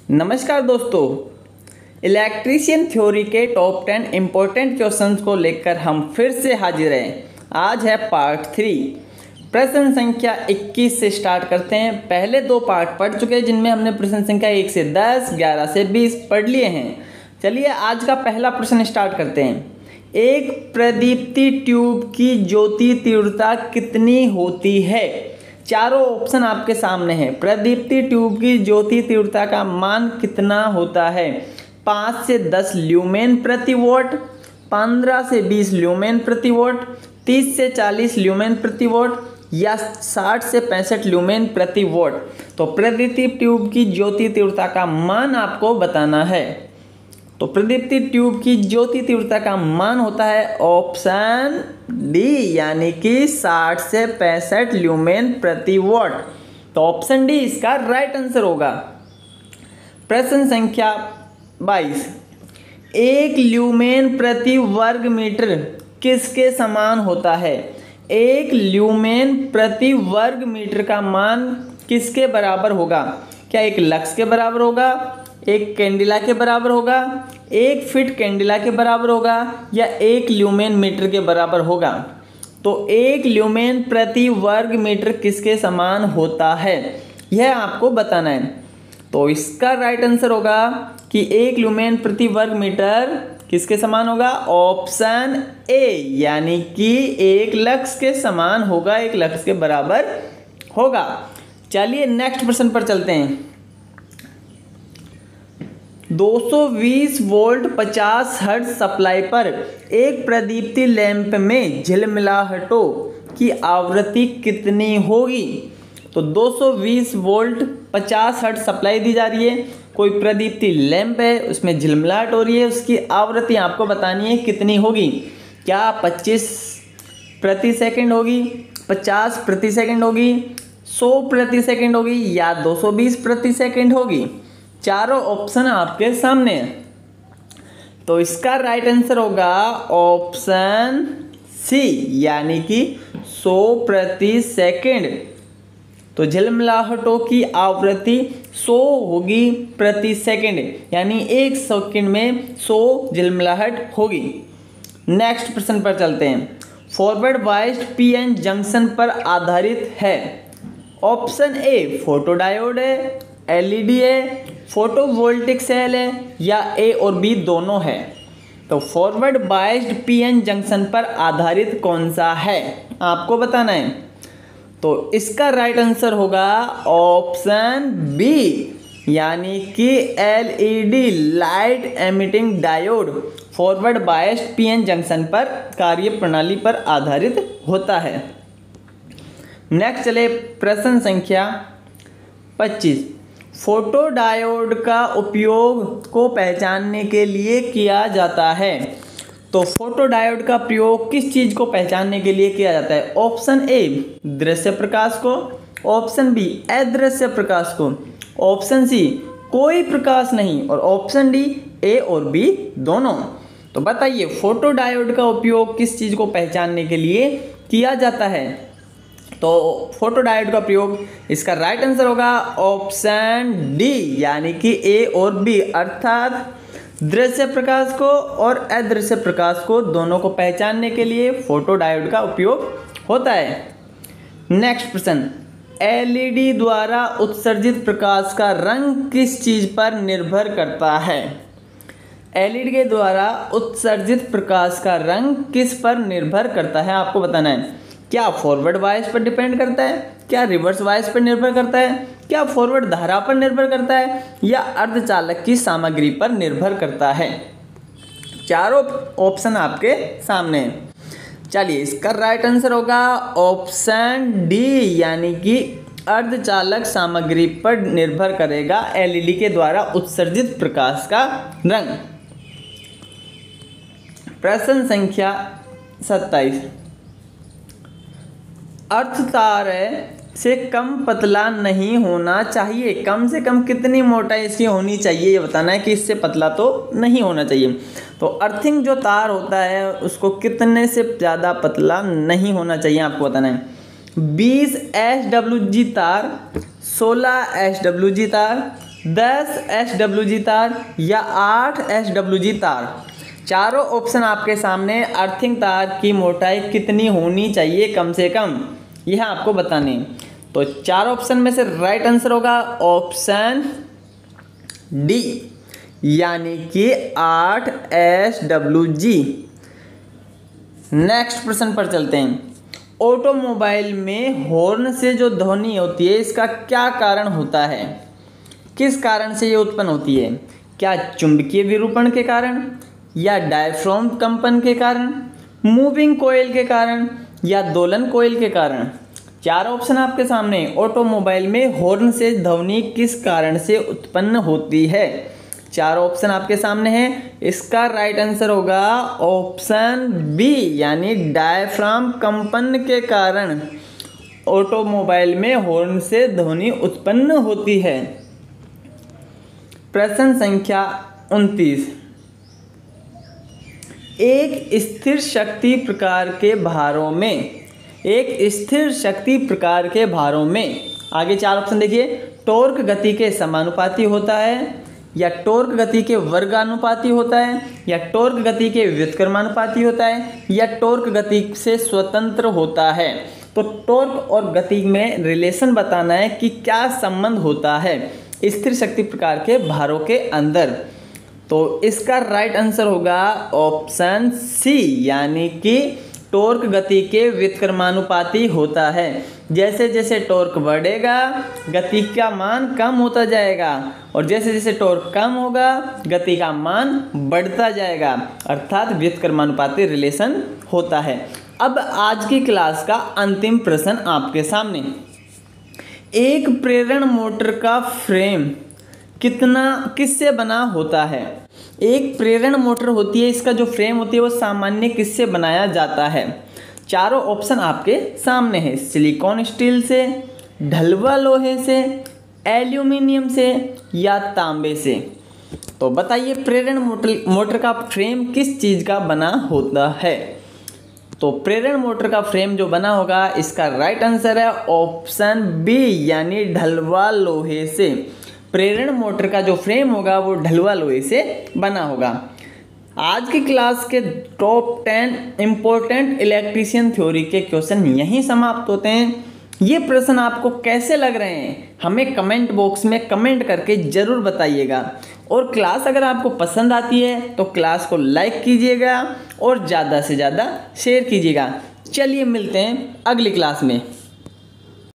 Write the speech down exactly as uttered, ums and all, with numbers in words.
नमस्कार दोस्तों, electrician theory के टॉप टेन इम्पोर्टेंट क्वेश्चंस को लेकर हम फिर से हाजिर हैं। आज है पार्ट थ्री। प्रश्न संख्या इक्कीस से स्टार्ट करते हैं। पहले दो पार्ट पढ़ चुके हैं जिनमें हमने प्रश्न संख्या एक से दस, ग्यारह से बीस पढ़ लिए हैं। चलिए आज का पहला प्रश्न स्टार्ट करते हैं। एक प्रदीप्ति ट्यूब की ज्योति तीव्रता कितनी होती है? चारों ऑप्शन आपके सामने हैं। प्रदीप्ति ट्यूब की ज्योति तीव्रता का मान कितना होता है? पाँच से दस ल्यूमेन प्रति वॉट, पंद्रह से बीस ल्यूमेन प्रति वॉट, तीस से चालीस ल्यूमेन प्रति वॉट या साठ से पैंसठ ल्यूमेन प्रति वॉट। तो प्रदीप्ति ट्यूब की ज्योति तीव्रता का मान आपको बताना है। तो प्रदीप्ति ट्यूब की ज्योति तीव्रता का मान होता है ऑप्शन डी, यानी कि साठ से पैंसठ ल्यूमेन प्रति वॉट। तो ऑप्शन डी इसका राइट आंसर होगा। प्रश्न संख्या बाईस। एक ल्यूमेन प्रति वर्ग मीटर किसके समान होता है? एक ल्यूमेन प्रति वर्ग मीटर का मान किसके बराबर होगा? क्या एक लक्स के बराबर होगा, एक कैंडिला के बराबर होगा, एक फिट कैंडिला के बराबर होगा या एक ल्यूमेन मीटर के बराबर होगा? तो एक ल्यूमेन प्रति वर्ग मीटर किसके समान होता है, यह आपको बताना है। तो इसका राइट आंसर होगा कि एक ल्यूमेन प्रति वर्ग मीटर किसके समान होगा? ऑप्शन ए, यानी कि एक लक्स के समान होगा, एक लक्स के बराबर होगा। चलिए नेक्स्ट प्रश्न पर चलते हैं। दो सौ बीस वोल्ट पचास हर्ट्ज सप्लाई पर एक प्रदीप्ति लैंप में झिलमिलाहटों की आवृत्ति कितनी होगी? तो दो सौ बीस वोल्ट पचास हर्ट्ज सप्लाई दी जा रही है, कोई प्रदीप्ति लैंप है, उसमें झिलमिलाहट हो रही है, उसकी आवृत्ति आपको बतानी है कितनी होगी। क्या पच्चीस प्रति सेकंड होगी, पचास प्रति सेकंड होगी, सौ प्रति सेकंड होगी या दो सौ बीस प्रति सेकंड होगी? चारों ऑप्शन आपके सामने हैं। तो इसका राइट आंसर होगा ऑप्शन सी, यानी कि सौ प्रति सेकंड। तो झिलमिलाहटों की आवृत्ति सौ होगी प्रति सेकंड, यानी एक सेकंड में सौ झिलमिलाहट होगी। नेक्स्ट प्रश्न पर चलते हैं। फॉरवर्ड बायस्ड पीएन जंक्शन पर आधारित है। ऑप्शन ए फोटोडायोड है, एलईडी है, फोटोवोल्टिक सेल है या ए और बी दोनों है? तो फॉरवर्ड बायस्ड पीएन जंक्शन पर आधारित कौन सा है आपको बताना है। तो इसका राइट आंसर होगा ऑप्शन बी, यानी कि LED light emitting diode forward biased PN junction पर कार्य प्रणाली पर आधारित होता है। नेक्स्ट चले प्रश्न संख्या पच्चीस। फोटोडायोड का उपयोग को पहचानने के लिए किया जाता है। तो फोटोडायोड का प्रयोग किस चीज को पहचानने के लिए किया जाता है? ऑप्शन ए दृश्य प्रकाश को, ऑप्शन बी अदृश्य प्रकाश को, ऑप्शन सी कोई प्रकाश नहीं और ऑप्शन डी ए और बी दोनों। तो बताइए फोटोडायोड का उपयोग किस चीज को पहचानने के लिए किया जाता है? तो फोटोडायोड का प्रयोग, इसका राइट आंसर होगा ऑप्शन डी, यानी कि ए और बी, अर्थात दृश्य प्रकाश को और अदृश्य प्रकाश को दोनों को पहचानने के लिए फोटोडायोड का उपयोग होता है। नेक्स्ट प्रश्न। एलईडी द्वारा उत्सर्जित प्रकाश का रंग किस चीज पर निर्भर करता है? एलईडी के द्वारा उत्सर्जित प्रकाश का रंग किस पर निर्भर करता है आपको बताना है। क्या फॉरवर्ड बायस पर डिपेंड करता है, क्या रिवर्स बायस पर निर्भर करता है, क्या फॉरवर्ड धारा पर निर्भर करता है या अर्धचालक की सामग्री पर निर्भर करता है? चारों ऑप्शन आपके सामने हैं। चलिए इसका राइट आंसर होगा ऑप्शन डी, यानी कि अर्धचालक सामग्री पर निर्भर करेगा एलईडी के द्वारा उत्सर्जित प्रकाश का रंग। प्रश्न संख्या सत्ताईस। अर्थ तार से कम पतला नहीं होना चाहिए। कम से कम कितनी मोटाई इसकी होनी चाहिए ये बताना है कि इससे पतला तो नहीं होना चाहिए। तो अर्थिंग जो तार होता है उसको कितने से ज़्यादा पतला नहीं होना चाहिए आपको बताना है। बीस एस डब्ल्यू जी तार, सोलह एस डब्ल्यू जी तार, दस एस डब्ल्यू जी तार या आठ एस डब्ल्यू जी तार। चारों ऑप्शन आपके सामने। अर्थिंग तार की मोटाई कितनी होनी चाहिए कम से कम, यह आपको बताने। तो चार ऑप्शन में से राइट आंसर होगा ऑप्शन डी, यानी कि आठ एस डब्ल्यू जी। नेक्स्ट प्रश्न पर चलते हैं। ऑटोमोबाइल में हॉर्न से जो ध्वनि होती है इसका क्या कारण होता है? किस कारण से ये उत्पन्न होती है? क्या चुंबकीय विरूपण के कारण, या डायफ्राम कंपन के कारण, मूविंग कॉइल के कारण, या दोलन कॉइल के कारण? चार ऑप्शन आपके सामने। ऑटोमोबाइल में हॉर्न से ध्वनि किस कारण से उत्पन्न होती है? चार ऑप्शन आपके सामने हैं। इसका राइट आंसर होगा ऑप्शन बी, यानी डायफ्राम कंपन के कारण ऑटोमोबाइल में हॉर्न से ध्वनि उत्पन्न होती है। प्रश्न संख्या उनतीस। एक स्थिर शक्ति प्रकार के भारों में एक स्थिर शक्ति प्रकार के भारों में आगे चार ऑप्शन देखिए। टॉर्क गति के समानुपाती होता है, या टॉर्क गति के वर्गानुपाती होता है, या टॉर्क गति के व्युत्क्रमानुपाती होता है, या टॉर्क गति से स्वतंत्र होता है। तो टॉर्क और गति में रिलेशन बताना है कि क्या संबंध होता है स्थिर शक्ति प्रकार के भारों के अंदर। तो इसका राइट आंसर होगा ऑप्शन सी, यानी कि टॉर्क गति के व्युत्क्रमानुपाती होता है। जैसे जैसे टॉर्क बढ़ेगा गति का मान कम होता जाएगा, और जैसे जैसे टॉर्क कम होगा गति का मान बढ़ता जाएगा, अर्थात व्युत्क्रमानुपाती रिलेशन होता है। अब आज की क्लास का अंतिम प्रश्न आपके सामने। एक प्रेरण मोटर का फ्रेम कितना किससे बना होता है? एक प्रेरण मोटर होती है, इसका जो फ्रेम होती है वो सामान्य किससे बनाया जाता है? चारों ऑप्शन आपके सामने हैं। सिलिकॉन स्टील से, ढलवा लोहे से, एल्यूमिनियम से, या तांबे से। तो बताइए प्रेरण मोटर मोटर का फ्रेम किस चीज़ का बना होता है? तो प्रेरण मोटर का फ्रेम जो बना होगा इसका राइट आंसर है ऑप्शन बी, यानी ढलवा लोहे से। प्रेरण मोटर का जो फ्रेम होगा वो ढलवा लोहे से बना होगा। आज की क्लास के top ten important electrician theory के क्वेश्चन यहीं समाप्त होते हैं। ये प्रश्न आपको कैसे लग रहे हैं हमें कमेंट बॉक्स में कमेंट करके ज़रूर बताइएगा। और क्लास अगर आपको पसंद आती है तो क्लास को लाइक कीजिएगा और ज़्यादा से ज़्यादा शेयर कीजिएगा। चलिए मिलते हैं अगली क्लास में।